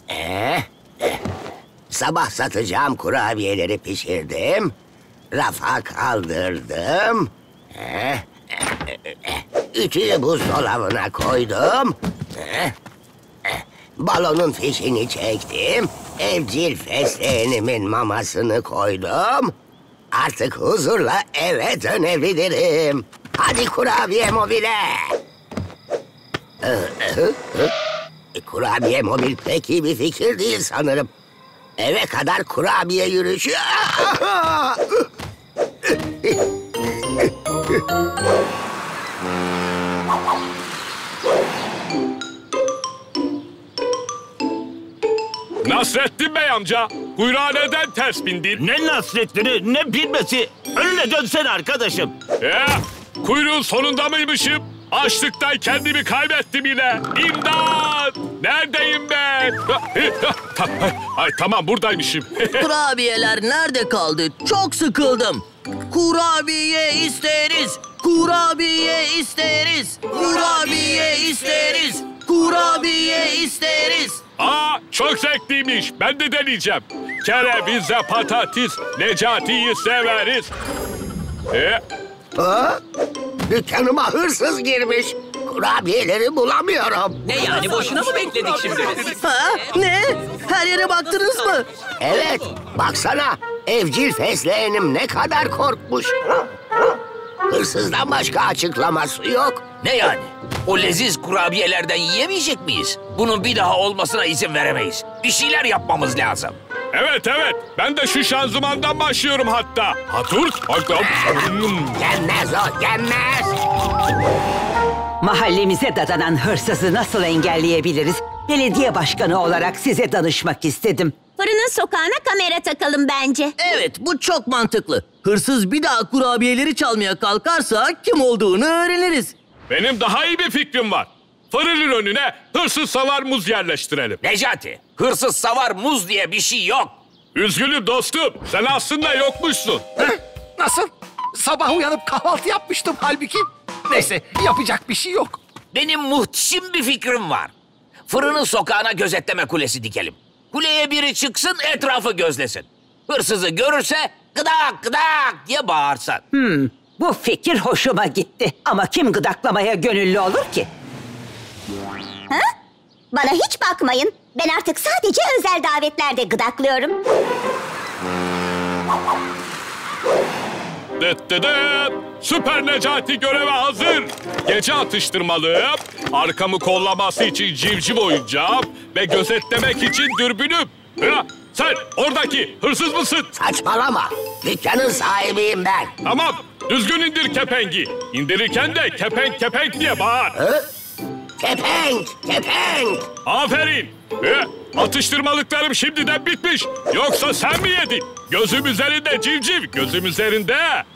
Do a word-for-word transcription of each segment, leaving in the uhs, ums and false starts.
Ee, sabah satacağım kurabiyeleri pişirdim. Rafa kaldırdım. Ee, ütüyü buzdolabına koydum. Ee, balonun fişini çektim. Evcil fesleğenimin mamasını koydum. Artık huzurla eve dönebilirim. Hadi kurabiye mobile. E, kurabiye mobil pek iyi bir fikir değil sanırım. Eve kadar kurabiye yürüyüşü. Nasrettin Bey amca, kuyruğa neden ters bindin? Ne Nasrettin'i ne bilmesi. Önüne dönsene arkadaşım. Ee, kuyruğun sonunda mıymışım? Açlıktan kendimi kaybettim yine. İmdat! Neredeyim ben? Ay tamam buradaymışım. Kurabiyeler nerede kaldı? Çok sıkıldım. Kurabiye isteriz. Kurabiye isteriz. Kurabiye isteriz. Kurabiye isteriz. Aa, çok zevkliymiş. Ben de deneyeceğim. Kerevize patates, Necati'yi severiz. Ee, Ha? Dükkanıma hırsız girmiş. Kurabiyeleri bulamıyorum. Ne yani boşuna mı bekledik şimdi? Ha? Ne? Her yere baktınız mı? Evet, baksana. Evcil fesleğenim ne kadar korkmuş. Hırsızdan başka açıklaması yok. Ne yani? O leziz kurabiyelerden yiyemeyecek miyiz? Bunun bir daha olmasına izin veremeyiz. Bir şeyler yapmamız lazım. evet evet. Ben de şu şanzımandan başlıyorum hatta. Ha dur. Gelmez o, gelmez. Mahallemize dadanan hırsızı nasıl engelleyebiliriz? Belediye başkanı olarak size danışmak istedim. Fırının sokağına kamera takalım bence. Evet, bu çok mantıklı. Hırsız bir daha kurabiyeleri çalmaya kalkarsa kim olduğunu öğreniriz. Benim daha iyi bir fikrim var. Fırının önüne hırsız savar muz yerleştirelim. Necati, hırsız savar muz diye bir şey yok. Üzgünüm dostum. Sen aslında yokmuşsun. Nasıl? Sabah uyanıp kahvaltı yapmıştım halbuki. Neyse, yapacak bir şey yok. Benim muhteşem bir fikrim var. Fırının sokağına gözetleme kulesi dikelim. Kuleye biri çıksın, etrafı gözlesin. Hırsızı görürse gıdak gıdak diye bağırsın. Hmm, bu fikir hoşuma gitti. Ama kim gıdaklamaya gönüllü olur ki? Ha? Bana hiç bakmayın. Ben artık sadece özel davetlerde gıdaklıyorum. Dıt dıt dıt. Süper Necati göreve hazır. Gece atıştırmalıyım. Arkamı kollaması için civciv oyuncağım. Ve gözetlemek için dürbünüm. Ha, sen oradaki hırsız mısın? Saçmalama. Dükkanın sahibiyim ben. Tamam. Düzgün indir kepengi. İndirirken de kepenk kepenk diye bağır. Hı? Kepenk, kepenk. Aferin. Ee, atıştırmalıklarım şimdiden bitmiş. Yoksa sen mi yedin? Gözüm üzerinde civciv, gözüm üzerinde.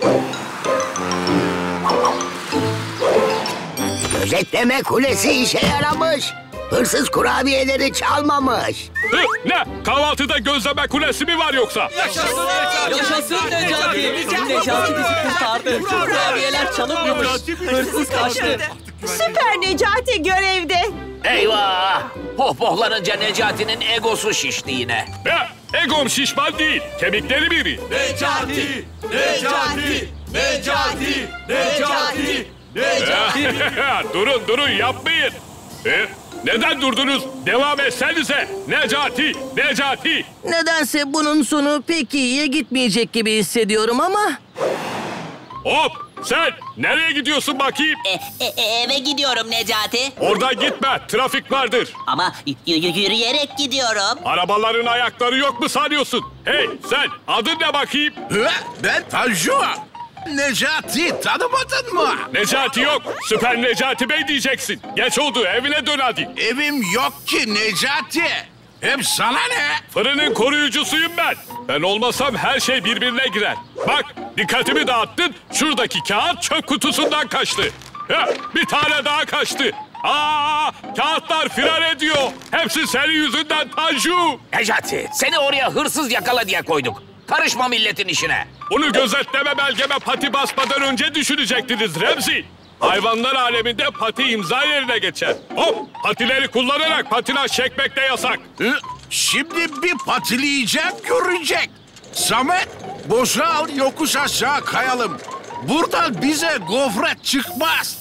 Gözetleme kulesi işe yaramış. Hırsız kurabiyeleri çalmamış. Hı, ne? Kahvaltıda gözleme kulesi mi var yoksa? Yaşasın Necati. Necati bizi kurtardı. Kurabiyeler çalınmamış. Hırsız kaçtı. Süper Necati görevde. Eyvah! Pohpohlanınca Necati'nin egosu şişti yine. Ne? Egom şişman değil, kemikleri biri. Necati! Necati! Necati! Necati! Necati! durun durun yapmayın. Ee, neden durdunuz? Devam etsenize. Necati, Necati. Nedense bunun sonu pek iyiye gitmeyecek gibi hissediyorum ama... Hop, sen nereye gidiyorsun bakayım? E, e, eve gidiyorum Necati. Oradan gitme, trafik vardır. Ama y- y- yürüyerek gidiyorum. Arabaların ayakları yok mu sanıyorsun? Hey sen, adın ne bakayım? Ben Tanju. Necati tanımadın mı? Necati yok, Süper Necati Bey diyeceksin. Geç oldu, evine dön hadi. Evim yok ki Necati. Hem sana ne? Fırının koruyucusuyum ben. Ben olmasam her şey birbirine girer. Bak, dikkatimi dağıttın, şuradaki kağıt çöp kutusundan kaçtı. Ya, bir tane daha kaçtı. Aa, kağıtlar firar ediyor. Hepsi senin yüzünden Tanju. Necati, seni oraya hırsız yakala diye koyduk. Karışma milletin işine. Bunu gözetleme belgeme pati basmadan önce düşünecektiniz Remzi. Hayvanlar aleminde pati imza yerine geçer. Hop, patileri kullanarak patinaj çekmek de yasak. Hı? Şimdi bir patileyeceğim görecek. Samet, boşal yokuş aşağı kayalım. Buradan bize gofret çıkmaz.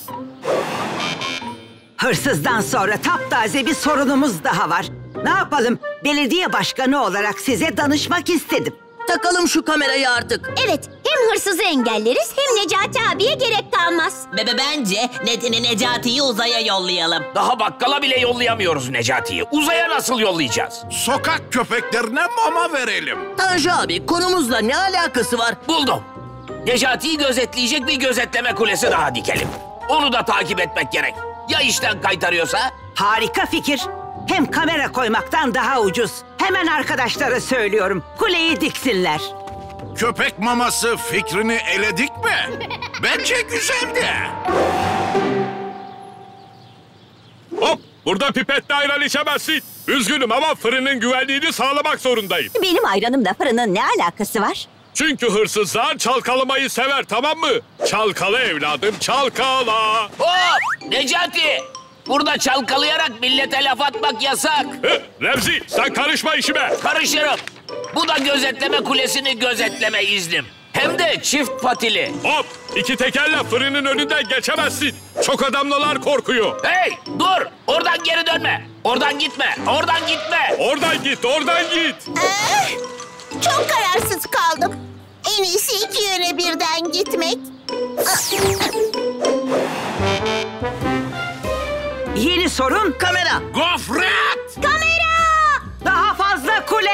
Hırsızdan sonra taptaze bir sorunumuz daha var. Ne yapalım? Belediye başkanı olarak size danışmak istedim. Takalım şu kamerayı artık. Evet, hem hırsızı engelleriz hem Necati abiye gerek kalmaz. Bebe bence ne, ne, Necati'yi uzaya yollayalım. Daha bakkala bile yollayamıyoruz Necati'yi. Uzaya nasıl yollayacağız? Sokak köpeklerine mama verelim. Tanju abi, konumuzla ne alakası var? Buldum. Necati'yi gözetleyecek bir gözetleme kulesi daha dikelim. Onu da takip etmek gerek. Ya işten kaytarıyorsa? Harika fikir. Hem kamera koymaktan daha ucuz. Hemen arkadaşlara söylüyorum. Kuleyi diksinler. Köpek maması fikrini eledik mi? Bence güzeldi. Hop! Burada pipetle ayran içemezsin. Üzgünüm ama fırının güvenliğini sağlamak zorundayım. Benim ayranımla fırının ne alakası var? Çünkü hırsızlar çalkalamayı sever, tamam mı? Çalkala evladım, çalkala. Hop! Necati! Burada çalkalayarak millete laf atmak yasak. Hı, Remzi, sen karışma işime. Karışırım. Bu da gözetleme kulesini gözetleme iznim. Hem de çift patili. Hop! İki tekerle fırının önünden geçemezsin. Çok adamlılar korkuyor. Hey! Dur! Oradan geri dönme. Oradan gitme. Oradan gitme. Oradan git, oradan git. Ee, çok kararsız kaldım. En iyisi iki yöne birden gitmek. Yeni sorun kamera. Gofret! Kamera! Daha fazla kule!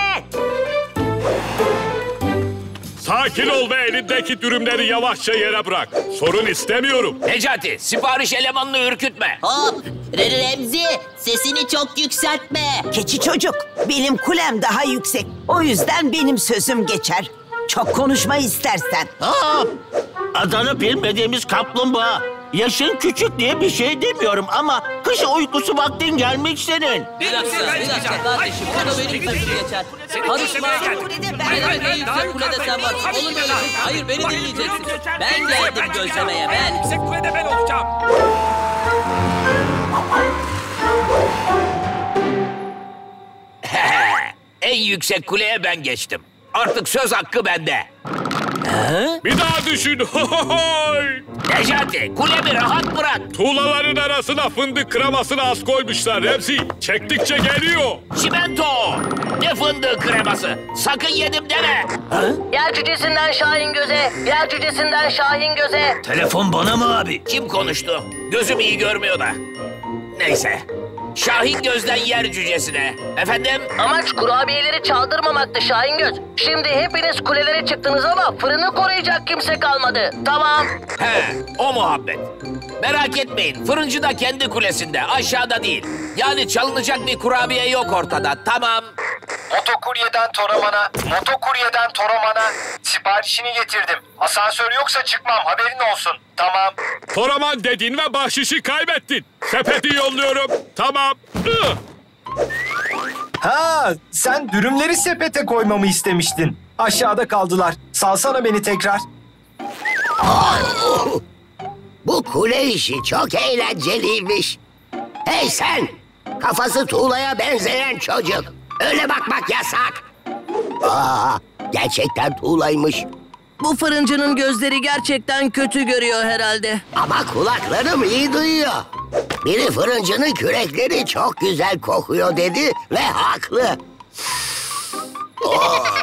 Sakin ol ve elindeki dürümleri yavaşça yere bırak. Sorun istemiyorum. Necati, sipariş elemanını ürkütme. Hop! Re- Remzi, sesini çok yükseltme. Keçi çocuk, benim kulem daha yüksek. O yüzden benim sözüm geçer. Çok konuşma istersen. Hop! Adını bilmediğimiz kaplumbağa. Yaşın küçük diye bir şey demiyorum ama kış uykusu vaktin gelmiş senin. Bir dakika, bir dakika kardeşim. O da benim sözüm geçer. Karışma. Ne demek en yüksek kulede sen varsın? Olur mu öyle şey? Hayır, beni dinleyeceksin. Ben geldim gözlemeye, ben. Yüksek kulede ben olacağım. En yüksek kuleye ben geçtim. Artık söz hakkı bende. Bir daha düşün. Necati, kulemi rahat bırak. Tuğlaların arasına fındık kremasını az koymuşlar Remzi. Çektikçe geliyor. Çimento. Ne fındığı kreması. Sakın yedim deme. Yer cücesinden Şahin Göz'e, yer cücesinden Şahin Göz'e. Telefon bana mı abi? Kim konuştu? Gözüm iyi görmüyor da. Neyse. Şahin Göz'den yer cücesine. Efendim? Amaç kurabiyeleri çaldırmamaktı Şahin Göz. Şimdi hepiniz kulelere çıktınız ama fırını koruyacak kimse kalmadı. Tamam. He, o muhabbet. Merak etmeyin, fırıncı da kendi kulesinde, aşağıda değil. Yani çalınacak bir kurabiye yok ortada, tamam. Motokuryeden Toraman'a, motokuryeden Toraman'a siparişini getirdim. Asansör yoksa çıkmam, haberin olsun. Tamam. Toraman dedin ve bahşişi kaybettin. Sepeti yolluyorum. Tamam. Ih! Ha, sen dürümleri sepete koymamı istemiştin. Aşağıda kaldılar. Salsana beni tekrar. Oh, bu kule işi çok eğlenceliymiş. Hey sen! Kafası tuğlaya benzeyen çocuk. Öyle bakmak yasak. Aa, gerçekten tuğlaymış. Bu fırıncının gözleri gerçekten kötü görüyor herhalde. Ama kulaklarım iyi duyuyor. Biri fırıncının kürekleri çok güzel kokuyor dedi ve haklı. Oh.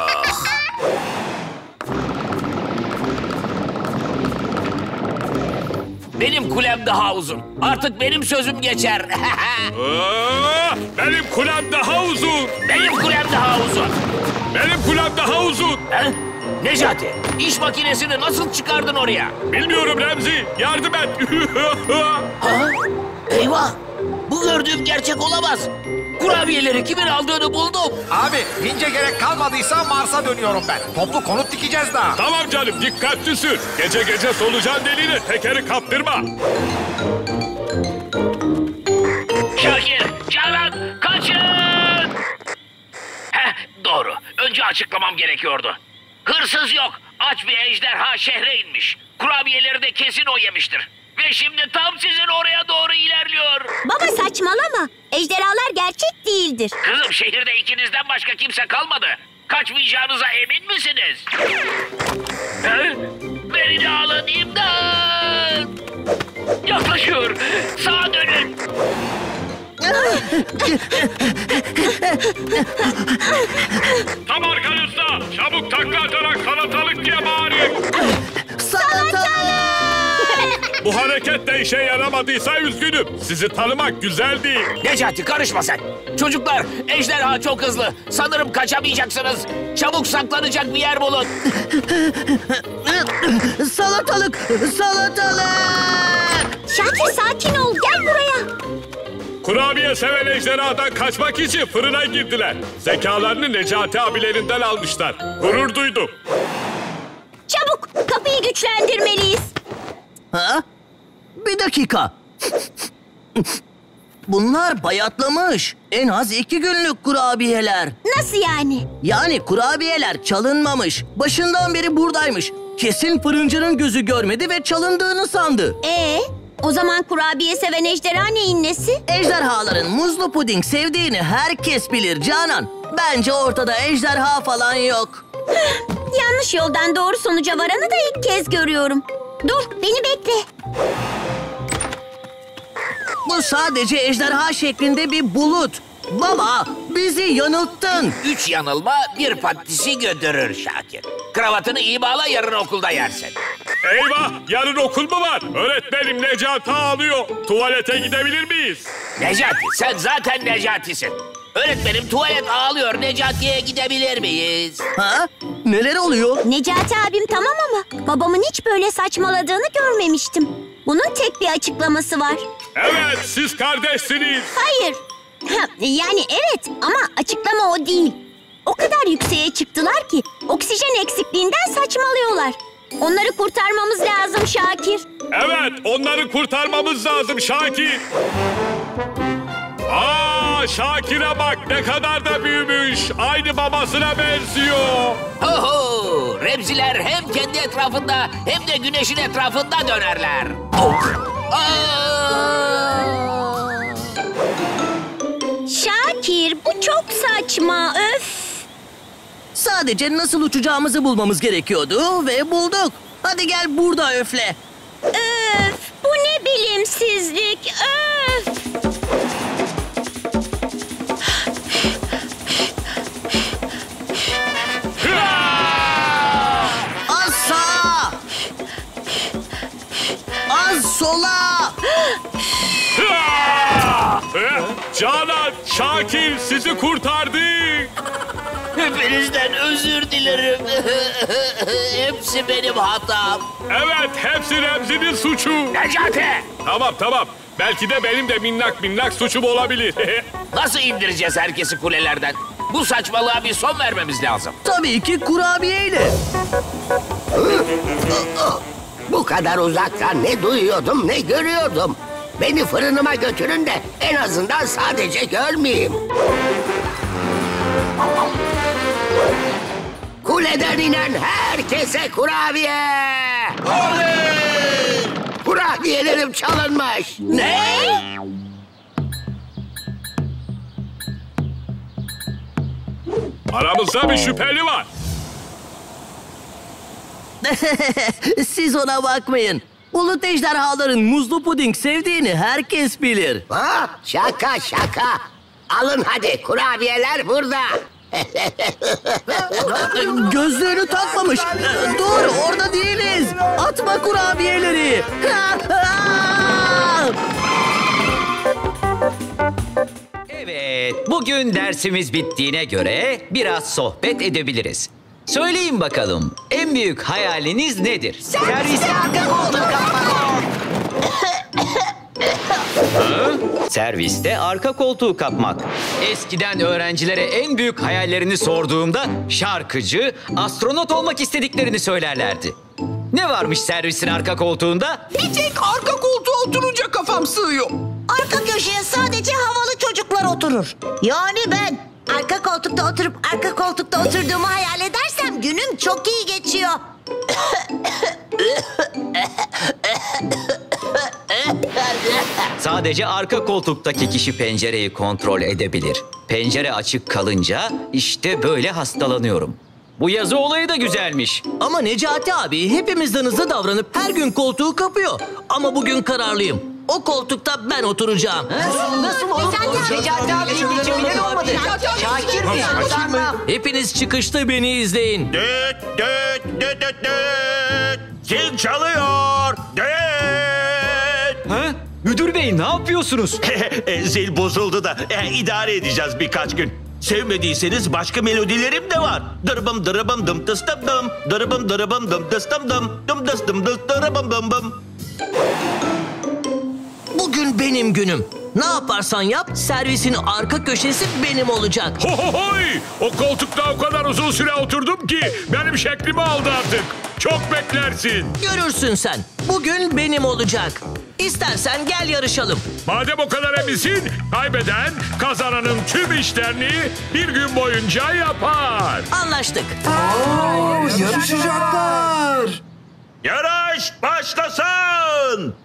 Benim kulem daha uzun. Artık benim sözüm geçer. Aa, benim kulem daha uzun. Benim kulem daha uzun. Benim kulem daha uzun. He? Necati, iş makinesini nasıl çıkardın oraya? Bilmiyorum Remzi. Yardım et. Ha? Eyvah! Bu gördüğüm gerçek olamaz. Kurabiyeleri kimin aldığını buldum. Abi vince gerek kalmadıysa Mars'a dönüyorum ben. Toplu konut dikeceğiz daha. Tamam canım, dikkatli sür. Gece gece solucan deliğine tekeri kaptırma. Şakir, Canan, kaçın! Heh, doğru. Önce açıklamam gerekiyordu. Hırsız yok. Aç bir ejderha şehre inmiş. Kurabiyeleri de kesin o yemiştir. Ve şimdi tam sizin oraya doğru ilerliyor. Baba saçmalama. Ejderhalar gerçek değil. değildir. Kızım şehirde ikinizden başka kimse kalmadı. Kaçmayacağınıza emin misiniz? He? Beni de alın, imdat! Yaklaşıyor. Sağa dönün. Tam arkanızda. Çabuk takla atarak salatalık diye bağırın. Salatalık! Bu hareket de işe yaramadıysa üzgünüm. Sizi tanımak güzel değil. Necati karışma sen. Çocuklar, ejderha çok hızlı. Sanırım kaçamayacaksınız. Çabuk saklanacak bir yer bulun. Salatalık! Salatalık! Şakir sakin ol, gel buraya. Kurabiye seven ejderhadan kaçmak için fırına girdiler. Zekalarını Necati abilerinden almışlar. Gurur duydum. Çabuk kapıyı güçlendirmeliyiz. Ha? Bir dakika. Bunlar bayatlamış. En az iki günlük kurabiyeler. Nasıl yani? Yani kurabiyeler çalınmamış. Başından beri buradaymış. Kesin fırıncının gözü görmedi ve çalındığını sandı. Ee, o zaman kurabiye seven ejderha neyin nesi? Ejderhaların muzlu puding sevdiğini herkes bilir Canan. Bence ortada ejderha falan yok. Yanlış yoldan doğru sonuca varanı da ilk kez görüyorum. Dur, beni bekle. Bu sadece ejderha şeklinde bir bulut. Baba, bizi yanılttın. Üç yanılma bir patisi götürür Şakir. Kravatını iyi bağla, yarın okulda yersin. Eyvah! Yarın okul mu var? Öğretmenim Necati ağlıyor. Tuvalete gidebilir miyiz? Necati, sen zaten Necati'sin. Öğretmenim tuvalet ağlıyor, Necati'ye gidebilir miyiz? Ha? Neler oluyor? Necati abim tamam ama babamın hiç böyle saçmaladığını görmemiştim. Bunun tek bir açıklaması var. Evet, siz kardeşsiniz. Hayır. Ha, yani evet ama açıklama o değil. O kadar yükseğe çıktılar ki oksijen eksikliğinden saçmalıyorlar. Onları kurtarmamız lazım Şakir. Evet, onları kurtarmamız lazım Şakir. Aa, Şakir'e bak ne kadar da büyümüş. Aynı babasına benziyor. Oho, Remziler hem kendi etrafında hem de güneşin etrafında dönerler. Oh. Aa! Şakir bu çok saçma öf. Sadece nasıl uçacağımızı bulmamız gerekiyordu ve bulduk. Hadi gel burada öfle. Öf bu ne bilimsizlik öf. Az sağa. Az sola. Canan, Şakir sizi kurtardık. Hepinizden özür dilerim. Hepsi benim hatam. Evet, hepsi Remzi'nin suçu. Necati! Tamam tamam. Belki de benim de minnak minnak suçum olabilir. Nasıl indireceğiz herkesi kulelerden? Bu saçmalığa bir son vermemiz lazım. Tabii ki kurabiyeyle. Bu kadar uzaktan ne duyuyordum ne görüyordum. Beni fırınıma götürün de en azından sadece görmeyeyim. Kuleden inen herkese kurabiye! Oley! Kurabiyelerim çalınmış. Ne? Aramızda bir şüpheli var. Siz ona bakmayın. Bulut ejderhaların muzlu puding sevdiğini herkes bilir. Ha, şaka şaka. Alın hadi kurabiyeler burada. Gözlüğünü takmamış. Dur, orada değiliz. Atma kurabiyeleri. Evet, bugün dersimiz bittiğine göre biraz sohbet edebiliriz. Söyleyin bakalım, en büyük hayaliniz nedir? Serviste arka koltuğu kapmak. Ha? Serviste arka koltuğu kapmak. Eskiden öğrencilere en büyük hayallerini sorduğumda şarkıcı, astronot olmak istediklerini söylerlerdi. Ne varmış servisin arka koltuğunda? Bir tek arka koltuğa oturunca kafam sığıyor. Arka köşeye sadece havalı çocuklar oturur. Yani ben arka koltukta oturup arka koltukta oturduğumu hayal edersem günüm çok iyi geçiyor. Sadece arka koltuktaki kişi pencereyi kontrol edebilir. Pencere açık kalınca işte böyle hastalanıyorum. Bu yazı olayı da güzelmiş. Ama Necati abi hepimizden hızlı davranıp her gün koltuğu kapıyor. Ama bugün kararlıyım. O koltukta ben oturacağım. Nasıl olur? Necati abi geçebilir olmadı. Şakir mi? Hepiniz çıkışta beni izleyin. Düt düt düt düt düt. Zil çalıyor. Düt. Ha? Müdür bey ne yapıyorsunuz? Zil bozuldu da e, idare edeceğiz birkaç gün. Sevmediyseniz başka melodilerim de var. Dırbım dırbım dım tıs dım dım. Dırbım dırbım dım tıs dım dım. Dım tıs dım tıs dırbım dım dım. Bugün benim günüm. Ne yaparsan yap servisin arka köşesi benim olacak. Ho ho hoy! O koltukta o kadar uzun süre oturdum ki benim şeklimi aldı artık. Çok beklersin. Görürsün sen. Bugün benim olacak. İstersen gel yarışalım. Madem o kadar eminsin, kaybeden kazananın tüm işlerini bir gün boyunca yapar. Anlaştık. Oo, yarışacaklar. Yarış başlasın.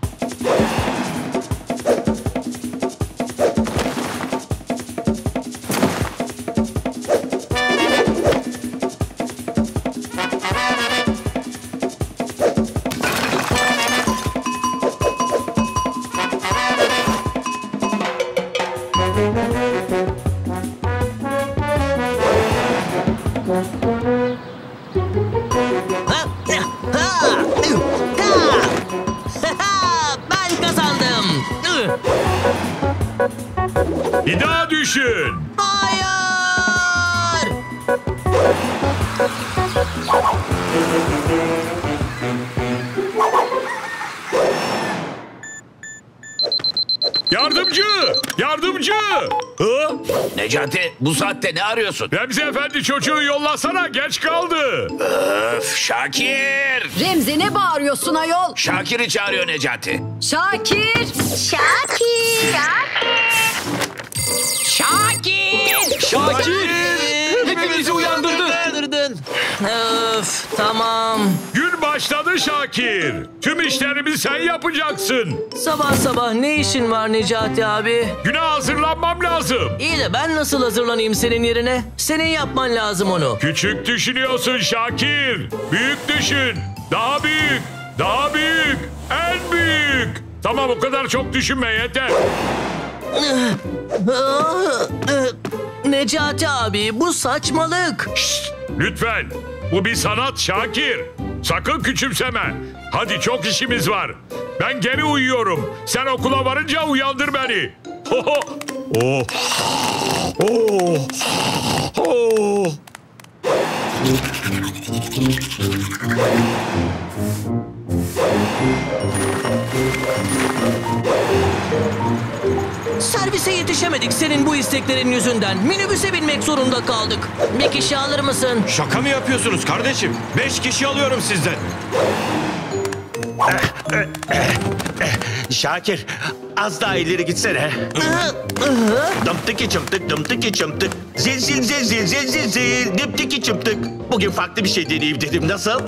Ben kazandım. Bir daha düşün. Hayır. Yardımcı! Yardımcı! Hı? Necati bu saatte ne arıyorsun? Remzi Efendi çocuğu yollasana, geç kaldı. Öf Şakir! Remzi ne bağırıyorsun ayol? Şakir'i çağırıyor Necati. Şakir! Şakir. Şakir! Şakir! Hepimizi uyandırdın. Öf, tamam. Gün başladı Şakir. Tüm işlerimi sen yapacaksın. Sabah sabah ne işin var Necati abi? Güne hazırlanmam lazım. İyi de ben nasıl hazırlanayım senin yerine? Senin yapman lazım onu. Küçük düşünüyorsun Şakir. Büyük düşün. Daha büyük. Daha büyük. En büyük. Tamam, o kadar çok düşünme, yeter. Necati abi bu saçmalık. Şşt, lütfen. Bu bir sanat Şakir. Sakın küçümseme. Hadi, çok işimiz var. Ben geri uyuyorum. Sen okula varınca uyandır beni. Oh. Oh. Oh. Oh. Servise yetişemedik senin bu isteklerin yüzünden. Minibüse binmek zorunda kaldık. Bir kişi alır mısın? Şaka mı yapıyorsunuz kardeşim? Beş kişi alıyorum sizden. Şakir az daha ileri gitsene. Dımptıki çımtık dımptıki çımtık. Zil zil zil zil zil zil zil. Dımptıki çımtık. Bugün farklı bir şey deneyeyim dedim, nasıl?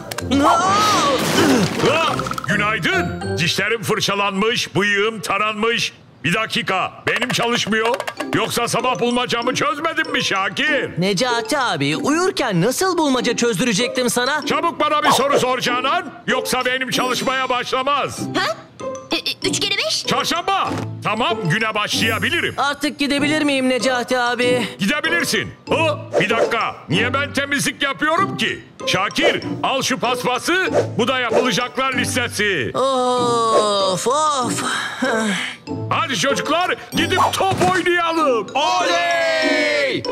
Ah, günaydın. Dişlerim fırçalanmış, bıyığım taranmış. Bir dakika, benim çalışmıyor. Yoksa sabah bulmacamı çözmedin mi Şakir? Necati abi, uyurken nasıl bulmaca çözdürecektim sana? Çabuk bana bir soru sor Canan. Yoksa benim çalışmaya başlamaz. Ha? E, üç kere beş? Çarşamba. Tamam, güne başlayabilirim. Artık gidebilir miyim Necati abi? Gidebilirsin. Ha, bir dakika. Niye ben temizlik yapıyorum ki? Şakir, al şu paspası. Bu da yapılacaklar listesi. Of of. Hadi çocuklar, gidip top oynayalım. Oley!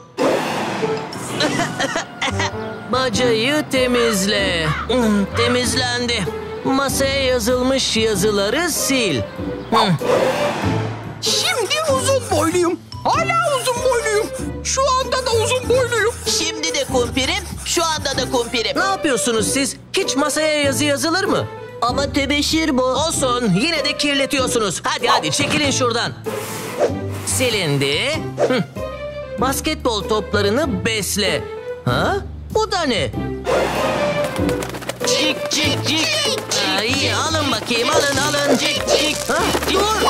Bacayı temizle. Hmm, temizlendi. Masaya yazılmış yazıları sil. Hmm. Şimdi uzun boyluyum. Hala uzun boyluyum. Şu anda da uzun boyluyum. Şimdi de kumpirim, şu anda da kumpirim. Ne yapıyorsunuz siz? Hiç masaya yazı yazılır mı? Ama tebeşir bu. Olsun, yine de kirletiyorsunuz. Hadi hadi çekilin şuradan. Silindi. Hı. Basketbol toplarını besle. Ha? Bu da ne? cik cik cik. Ay, alın bakayım, alın alın. Cik cik. Ha, dur.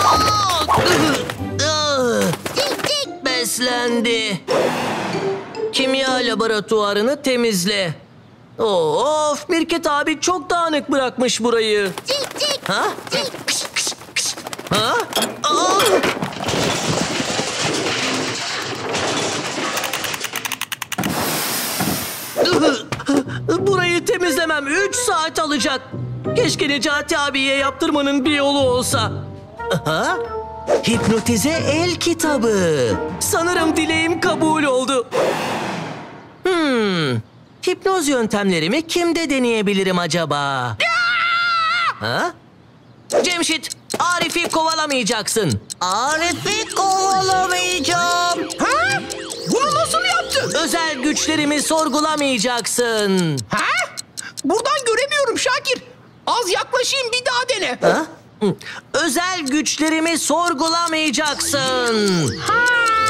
Cik cik. Beslendi. Kimya laboratuvarını temizle. Of, Mirket abi çok dağınık bırakmış burayı. Cik cik. Ha? Cik. Ha? Aa! Burayı temizlemem üç saat alacak. Keşke Necati abiye yaptırmanın bir yolu olsa. Aha. Hipnotize el kitabı. Sanırım dileğim kabul oldu. Hmm. Hipnoz yöntemlerimi kimde deneyebilirim acaba? Ha? Cemşit, Arif'i kovalamayacaksın. Arif'i kovalamayacağım. Ha? Bunu nasıl yaptın? Özel güçlerimi sorgulamayacaksın. Ha? Buradan göremiyorum Şakir. Az yaklaşayım, bir daha dene. Ha? Özel güçlerimi sorgulamayacaksın. Ha!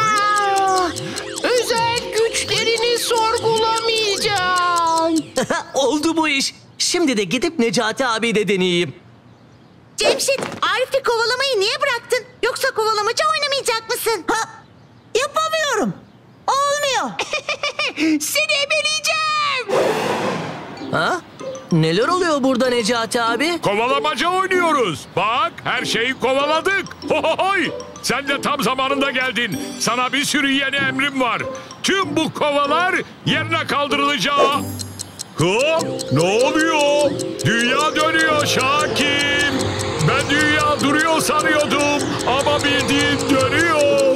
Özel güçlerini sorgulamayacağım. Oldu bu iş. Şimdi de gidip Necati abi de deneyeyim. Cemşit, Arif'i kovalamayı niye bıraktın? Yoksa kovalamaca oynamayacak mısın? Ha? Yapamıyorum. Olmuyor. Seni ebeleyeceğim. Ha? Neler oluyor burada Necati abi? Kovalamaca oynuyoruz. Bak, her şeyi kovaladık. Hohohoy! Sen de tam zamanında geldin. Sana bir sürü yeni emrim var. Tüm bu kovalar yerine kaldırılacak. Ha? Ne oluyor? Dünya dönüyor Şakir. Ben dünya duruyor sanıyordum. Ama bildiğin dönüyor.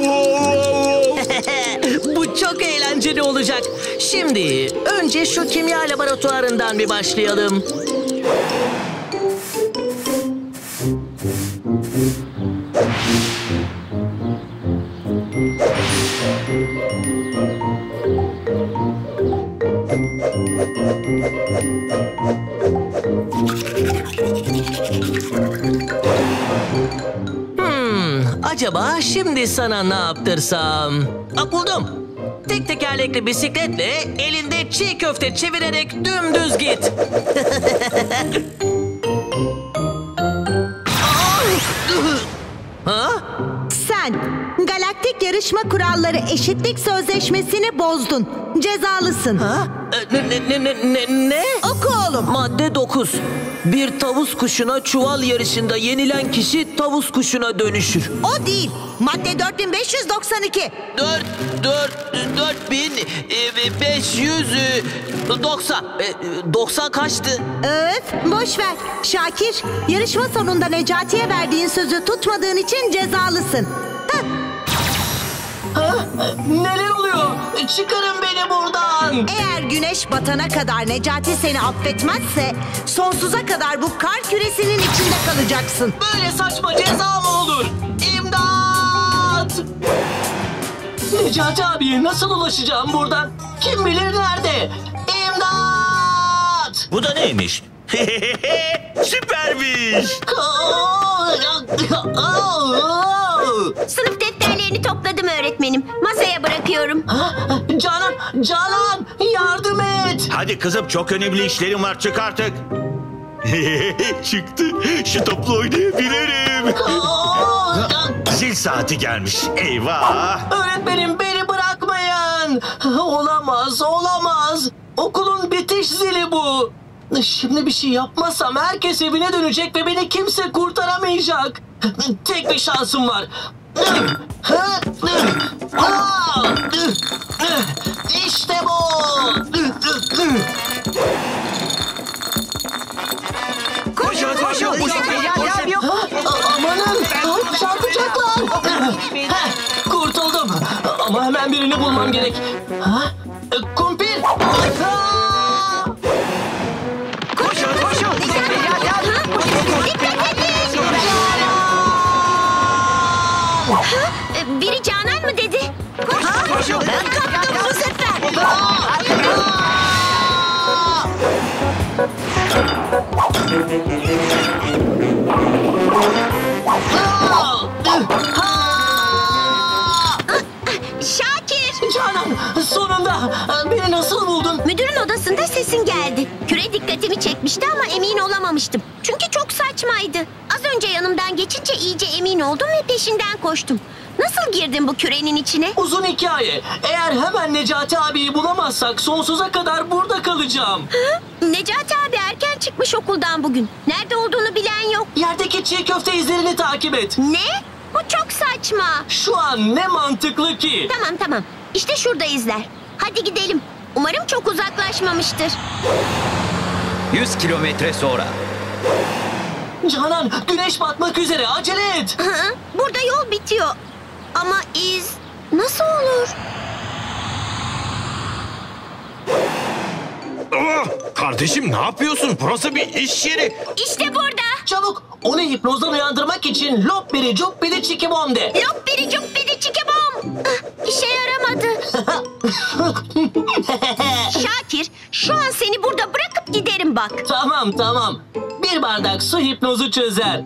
Bu çok eğlenceli olacak. Şimdi önce şu kimya laboratuvarından bir başlayalım. Hmm, acaba şimdi sana ne yaptırsam? Aa, buldum. Tek tekerlekli bisikletle elinde çiğ köfte çevirerek dümdüz git. Ha? Sen galaktik yarışma kuralları eşitlik sözleşmesini bozdun. Cezalısın. Ha? Ne, ne, ne, ne, ne? Oku oğlum. Madde dokuz. Bir tavus kuşuna çuval yarışında yenilen kişi tavus kuşuna dönüşür. O değil. Madde dört bin beş yüz doksan iki. Dört, dört, dört bin beş yüz doksan. Doksan kaçtı? Öf, boş ver. Şakir, yarışma sonunda Necati'ye verdiğin sözü tutmadığın için cezalısın. Heh. Ha? Neler oluyor? Çıkarın beni buradan. Eğer güneş batana kadar Necati seni affetmezse sonsuza kadar bu kar küresinin içinde kalacaksın. Böyle saçma ceza mı olur? İmdat! Necati abiye nasıl ulaşacağım buradan? Kim bilir nerede? İmdat! Bu da neymiş? Süpermiş. Sınıf defterlerini topladım öğretmenim. Masaya bırakıyorum. Canan, Canan yardım et. Hadi kızım, çok önemli işlerim var, çık artık. Çıktı. Şu topla oynayabilirim. Zil saati gelmiş. Eyvah. Öğretmenim beni bırakmayın. Olamaz, olamaz. Okulun bitiş zili bu. Şimdi bir şey yapmazsam herkes evine dönecek ve beni kimse kurtaramayacak. Tek bir şansım var. İşte bu. Koş, koş, koş, koş. Amanın, çarpacaklar. Kurtuldum. Ama hemen birini bulmam gerek. Ha? Kumpir. Koşun, koşun. Biri Canan mı dedi? Koş. Koşun. Kaptım bu sefer. Şakir! Canan, sonunda beni nasıl buldun? Müdürün odasında sesin geldi. Küre dikkatimi çekti. demişti ama emin olamamıştım. Çünkü çok saçmaydı. Az önce yanımdan geçince iyice emin oldum ve peşinden koştum. Nasıl girdin bu kürenin içine? Uzun hikaye. Eğer hemen Necati abiyi bulamazsak sonsuza kadar burada kalacağım. Hı? Necati abi erken çıkmış okuldan bugün. Nerede olduğunu bilen yok. Yerdeki çiğ köfte izlerini takip et. Ne? Bu çok saçma. Şu an ne mantıklı ki? Tamam tamam. İşte şurada izler. Hadi gidelim. Umarım çok uzaklaşmamıştır. yüz kilometre sonra. Canan, güneş batmak üzere. Acele et. Hı, burada yol bitiyor. Ama iz nasıl olur? Oh, kardeşim ne yapıyorsun? Burası bir iş yeri. İşte burada. Çabuk onu hipnozdan uyandırmak için lopperi cupperi çikibom de. Lopperi cupperi çikibom. İşe yaramadı. Şakir, şu an seni burada bırakıp giderim bak. Tamam tamam. Bir bardak su hipnozu çözer.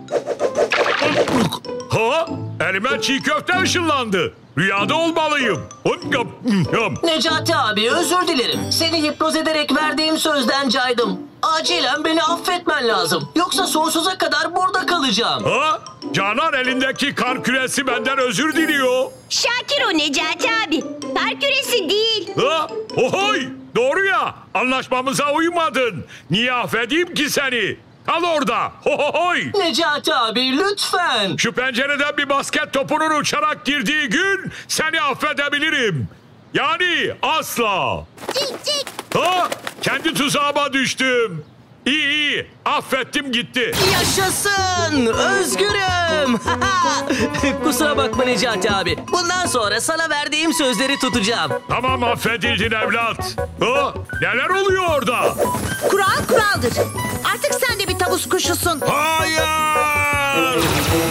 Ha? Elime çiğ köfte ışınlandı. Rüyada olmalıyım. Necati abi özür dilerim. Seni hipnoz ederek verdiğim sözden caydım. Acilen beni affetmen lazım. Yoksa sonsuza kadar burada kalacağım. Ha? Canan elindeki kar küresi benden özür diliyor. Şakir o Necati abi. Kar küresi değil. Ha? Ohoy! Doğru ya. Anlaşmamıza uymadın. Niye affedeyim ki seni? Kal orada. Hohoy! Necati abi lütfen. Şu pencereden bir basket topunun uçarak girdiği gün seni affedebilirim. Yani asla. Cik cik. Ha? Kendi tuzağıma düştüm. İyi iyi. Affettim gitti. Yaşasın. Özgürüm. Kusura bakma Necati abi. Bundan sonra sana verdiğim sözleri tutacağım. Tamam affedildin evlat. Ha? Neler oluyor orada? Kural kuraldır. Artık sen de bir tavus kuşusun. Hayır!